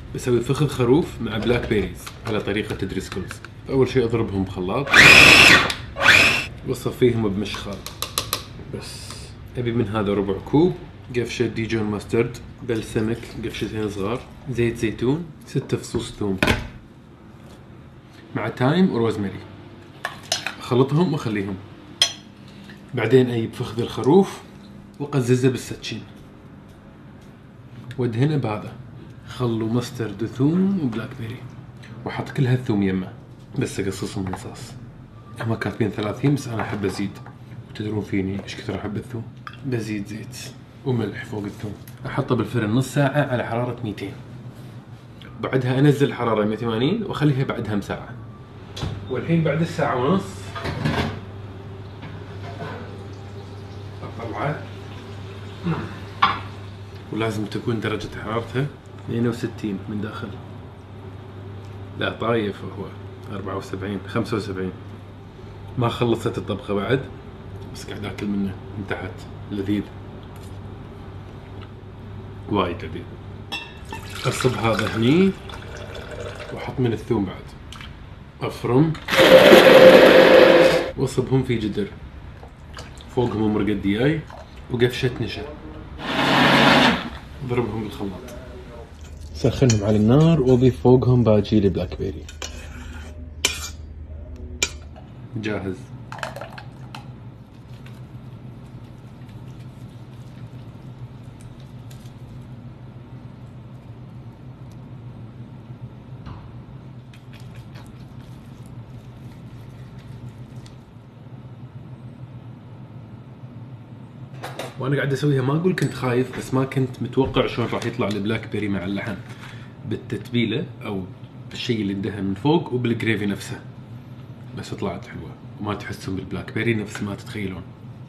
بسوي فخذ خروف مع بلاك بيريز على طريقة دريسكولز. أول شيء أضربهم بخلاط وأصفيهم بمشخال. بس أبي من هذا ربع كوب قفشة ديجون ماسترد، بلسمك قفشتين صغار، زيت زيتون، 6 فصوص ثوم مع تايم وروزماري. أخلطهم وأخليهم. بعدين أجيب فخذ الخروف وأقززه بالسكين وأدهنه بهذا خل ومسترد وثوم وبلاك بيري، وأحط كل هالثوم يمه بس أقصصهم رصاص. هم كاتبين 30 بس أنا أحب أزيد، وتدرون فيني إيش كثر أحب الثوم. بزيد زيت وملح فوق الثوم، أحطه بالفرن نص ساعة على حرارة 200. بعدها أنزل الحرارة 180 وأخليها بعدها ساعة. والحين بعد الساعة ونص أطلعه، ولازم تكون درجة حرارته 62 من داخل. لا طايف هو 74 75. ما خلصت الطبخة بعد بس قاعد اكل منه من تحت. لذيذ وايد لذيذ. اصب هذا هني واحط من الثوم بعد، افرم واصبهم في جدر، فوقهم مرقة دياي وقفشة نشا، اضربهم بالخلاط. سخنهم على النار واضيف فوقهم باجي البلاك بيري. جاهز. وانا قاعد اسويها ما اقول كنت خايف، بس ما كنت متوقع شلون راح يطلع البلاك بيري مع اللحم بالتتبيله او بالشيء اللي اندهن من فوق وبالجريفي نفسه. بس طلعت حلوه وما تحسون بالبلاك بيري نفس ما تتخيلون.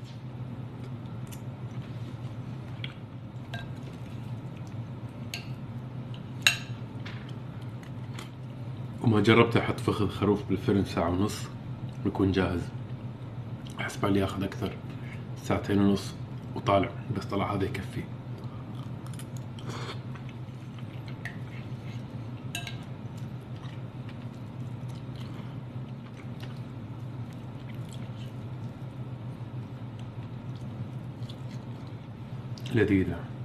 وما جربت احط فخذ خروف بالفرن ساعه ونص ويكون جاهز. احس بالي ياخذ اكثر، 2 ونص وطالع، بس طلع هذا يكفي. لذيذة.